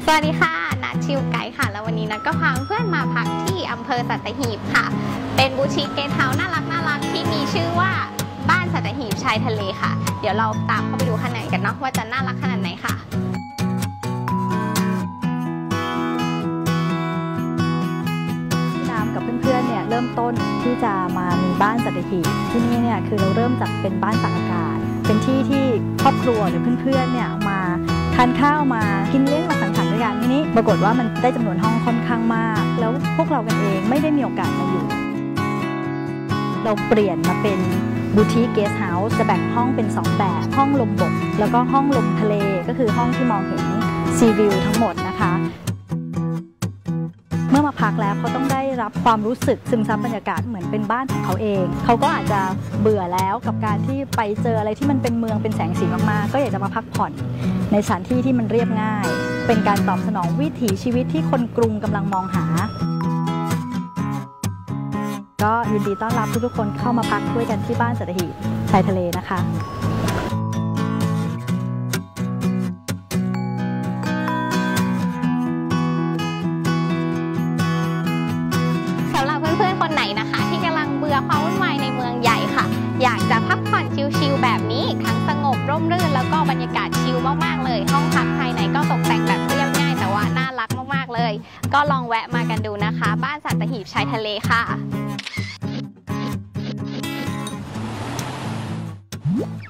สวัสดีค่ะนัทชิวไกด์ค่ะแล้ววันนี้นัทก็พาเพื่อนมาพักที่อำเภอสัตหีบค่ะเป็นบูติกเกสต์เฮาส์น่ารักที่มีชื่อว่าบ้านสัตหีบชายทะเลค่ะเดี๋ยวเราตามเข้าไปดูข้างในกันเนาะว่าจะน่ารักขนาดไหนค่ะน้ำกับเพื่อนๆเนี่ยเริ่มต้นที่จะมามีบ้านสัตหีบที่นี่เนี่ยคือเราเริ่มจากเป็นบ้านตากอากาศเป็นที่ที่ครอบครัวหรือเพื่อนๆเนี่ยมาทานข้าวมากินเลี้ยงมาสังสรรค์ด้วยกันที่นี้ปรากฏว่ามันได้จำนวนห้องค่อนข้างมากแล้วพวกเรากันเองไม่ได้มีโอกาสมาอยู่เราเปลี่ยนมาเป็นบูติกเกสต์เฮาส์จะแบ่งห้องเป็น2แบบห้องลมบกแล้วก็ห้องลมทะเลก็คือห้องที่มองเห็นซีวิวทั้งหมดนะคะเมื่อมาพักแล้วเขาต้องได้รับความรู้สึกซึมซับบรรยากาศเหมือนเป็นบ้านของเขาเองเขาก็อาจจะเบื่อแล้วกับการที่ไปเจออะไรที่มันเป็นเมืองเป็นแสงสีมากๆก็อยากจะมาพักผ่อนในสถานที่ที่มันเรียบง่ายเป็นการตอบสนองวิถีชีวิตที่คนกรุงกำลังมองหาก็ยินดีต้อนรับทุกๆคนเข้ามาพักด้วยกันที่บ้านสัตหีบชายทะเลนะคะสำหรับเพื่อนๆคนไหนนะคะที่กำลังเบื่อความวุ่นวายในเมืองใหญ่ค่ะอยากจะพักผ่อนชิลๆแบบนี้ทั้งสงบร่มรื่นแล้วก็บรรยากาศชิลมากๆเลยห้องพักภายในก็ตกแต่งแบบเรียบง่ายแต่ว่าน่ารักมากๆเลยก็ลองแวะมากันดูนะคะบ้านสัตหีบชายทะเลค่ะ